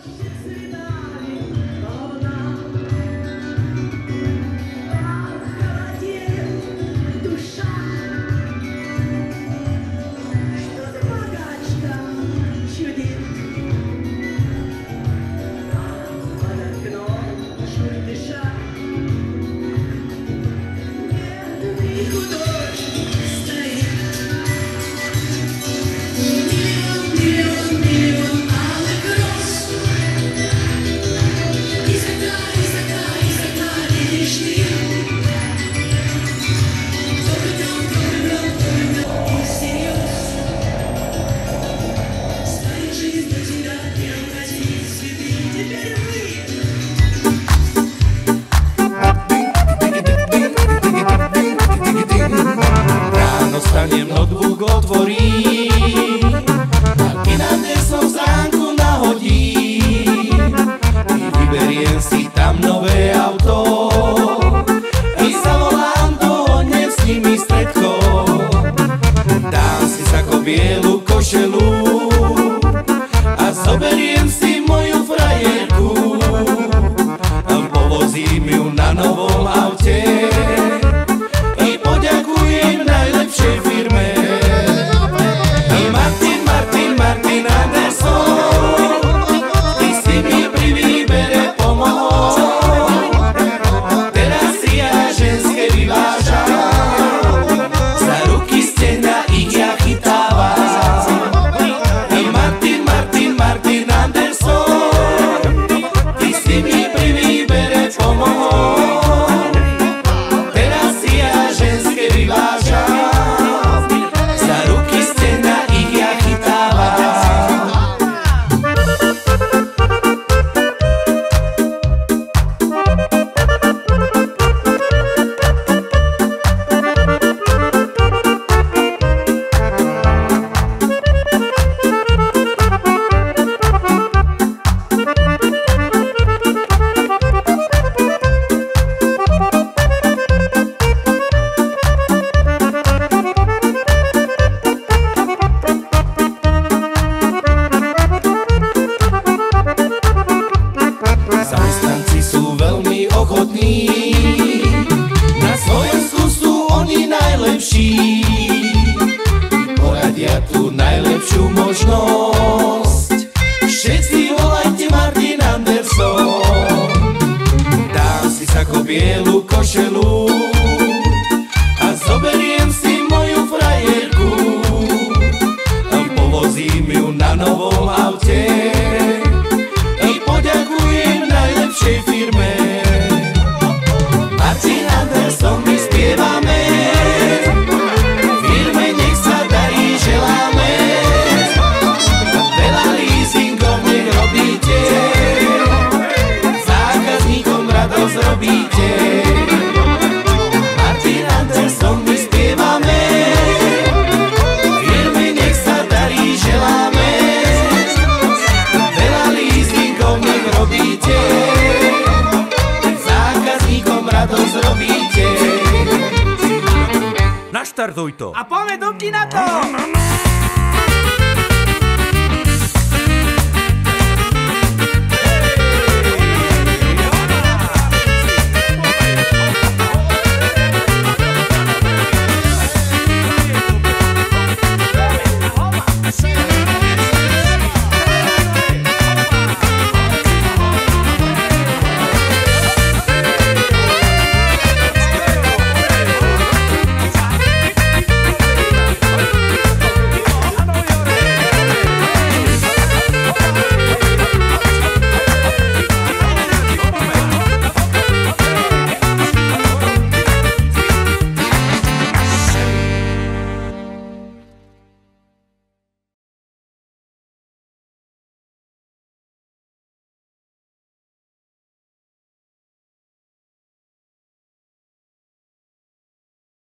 Vstanem, notebook otvorím, Martina som v zránku nahodím. Vyberiem si tam nové auto i zavolám do hneď s nimi stredko. Dám si sako bielu košelu a zoberiem si moju frajerku. Povozím ju na novom aute i poďakujem najlepšej firme. Martin Anderson, ty si mi pri výbere pomohol. Teraz si ja ženské vyvážam, za ruky stehna ich ja chytávam. Martin Anderson, ty si mi pri výbere pomohol. Teraz si ja ženské vyvážam, za ruky stehna ich ja chytávam. Zamestnanci sú veľmi ochotní, na Slovensku sú oni najlepší. Poradia tú najlepšiu možnosť, všetci volajte Martin Anderson. Dám si sako bielu košelu a zoberiem si moju frajerku. Povozím ju na novom aute i poďakujem najlepšej firme. Martin Anderson, my spievame, firme nech sa darí, želáme. Veľa leasingov nech robíte, zákazníkom radosť robíte. Martin Anderson, my spievame, firme nech sa darí, želáme. Veľa leasingov nech robíte, zákazníkom radosť robíte. Naštartuj to! A poďme do kina to!